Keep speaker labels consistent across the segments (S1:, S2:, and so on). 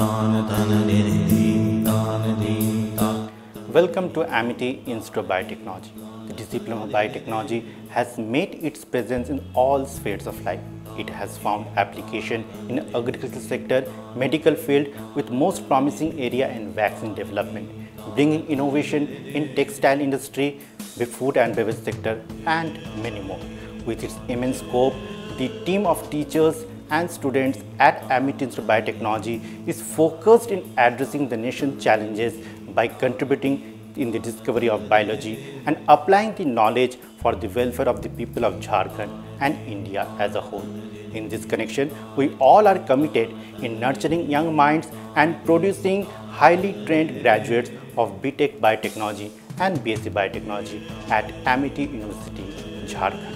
S1: Welcome to Amity Institute of Biotechnology. The discipline of biotechnology has made its presence in all spheres of life. It has found application in the agricultural sector, medical field, with most promising area in vaccine development, bringing innovation in textile industry, the food and beverage sector, and many more. With its immense scope, the team of teachers and students at Amity Institute of Biotechnology is focused in addressing the nation's challenges by contributing in the discovery of biology and applying the knowledge for the welfare of the people of Jharkhand and India as a whole. In this connection, we all are committed in nurturing young minds and producing highly trained graduates of BTech Biotechnology and BSc Biotechnology at Amity University, Jharkhand.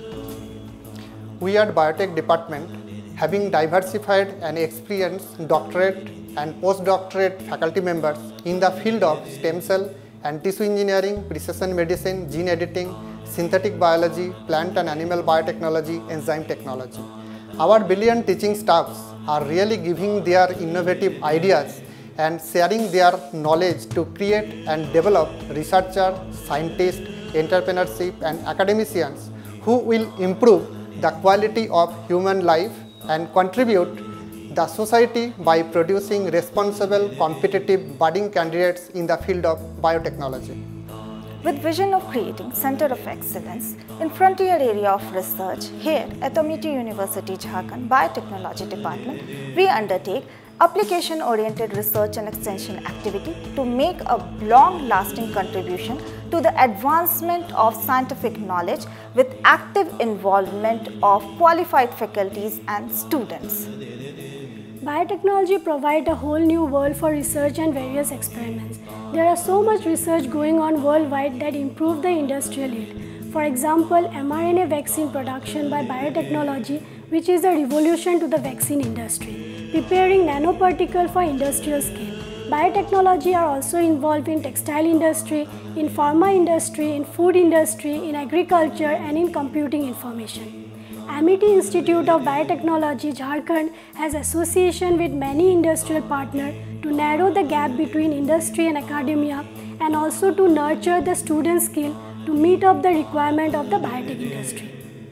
S2: We at Biotech Department, having diversified and experienced doctorate and postdoctorate faculty members in the field of stem cell and tissue engineering, precision medicine, gene editing, synthetic biology, plant and animal biotechnology, enzyme technology. Our brilliant teaching staffs are really giving their innovative ideas and sharing their knowledge to create and develop researchers, scientists, entrepreneurship and academicians who will improve the quality of human life and contribute the society by producing responsible, competitive, budding candidates in the field of biotechnology.
S3: With vision of creating Center of Excellence in frontier area of research, here at Amity University Jharkhand Biotechnology Department, we undertake application-oriented research and extension activity to make a long-lasting contribution to the advancement of scientific knowledge with active involvement of qualified faculties and students.
S4: Biotechnology provides a whole new world for research and various experiments. There are so much research going on worldwide that improve the industrial yield. For example, mRNA vaccine production by biotechnology, which is a revolution to the vaccine industry, preparing nanoparticle for industrial scale. Biotechnology are also involved in textile industry, in pharma industry, in food industry, in agriculture and in computing information. Amity Institute of Biotechnology Jharkhand has association with many industrial partners to narrow the gap between industry and academia and also to nurture the student skill to meet up the requirement of the biotech industry.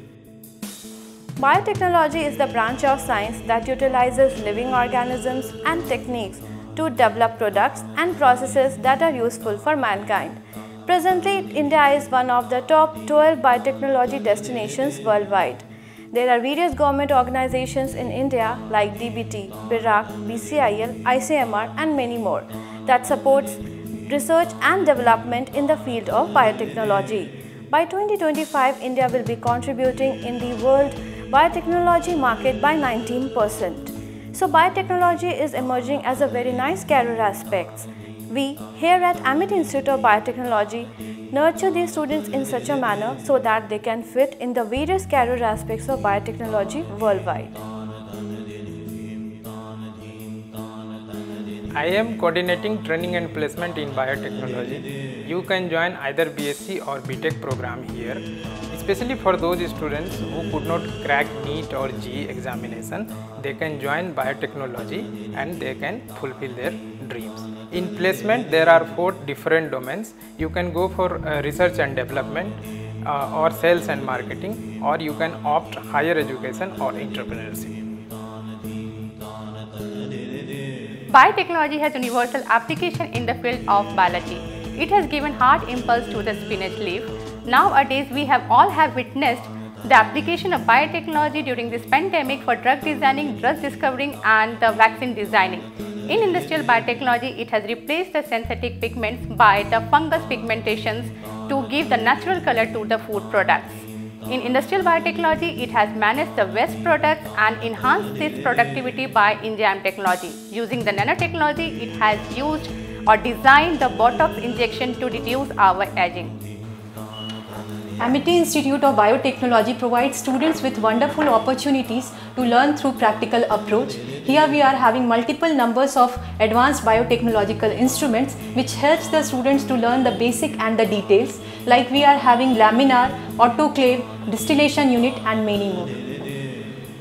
S5: Biotechnology is the branch of science that utilizes living organisms and techniques to develop products and processes that are useful for mankind. Presently, India is one of the top 12 biotechnology destinations worldwide. There are various government organizations in India like DBT, BIRAC, BCIL, ICMR and many more that supports research and development in the field of biotechnology. By 2025, India will be contributing in the world biotechnology market by 19%. So biotechnology is emerging as a very nice career aspect. We here at Amity Institute of Biotechnology nurture these students in such a manner so that they can fit in the various career aspects of biotechnology worldwide.
S6: I am coordinating training and placement in biotechnology. You can join either BSc or BTech program here, especially for those students who could not crack NEET or JEE examination. They can join biotechnology and they can fulfill their dreams. In placement, there are 4 different domains. You can go for research and development or sales and marketing, or you can opt higher education or entrepreneurship.
S7: Biotechnology has universal application in the field of biology. It has given heart impulse to the spinach leaf. Nowadays, we all have witnessed the application of biotechnology during this pandemic for drug designing, drug discovering and the vaccine designing. In industrial biotechnology, it has replaced the synthetic pigments by the fungus pigmentations to give the natural color to the food products. In industrial biotechnology, it has managed the waste products and enhanced its productivity by enzyme technology. Using the nanotechnology, it has used or designed the Botox injection to reduce our aging.
S8: Amity Institute of Biotechnology provides students with wonderful opportunities to learn through practical approach. Here we are having multiple numbers of advanced biotechnological instruments which helps the students to learn the basic and the details, like we are having laminar, autoclave, distillation unit and many more.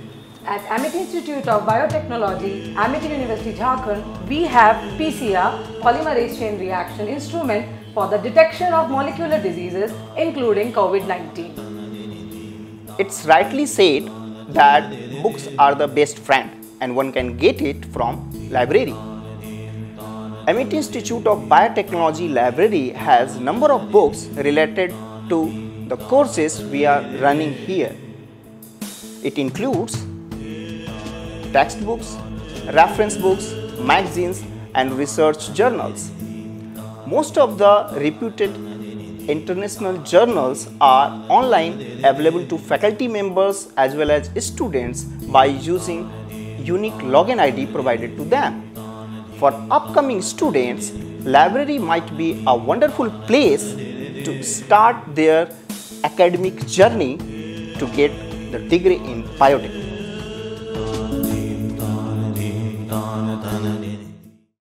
S9: At Amity Institute of Biotechnology, Amity University, Jharkhand, we have PCR, polymerase chain reaction instrument for the detection of molecular diseases including COVID-19.
S10: It's rightly said that books are the best friend and one can get it from library. Amity Institute of Biotechnology Library has number of books related to the courses we are running here. It includes textbooks, reference books, magazines and research journals. Most of the reputed international journals are online, available to faculty members as well as students by using unique login ID provided to them. For upcoming students, library might be a wonderful place to start their academic journey to get the degree in biotechnology.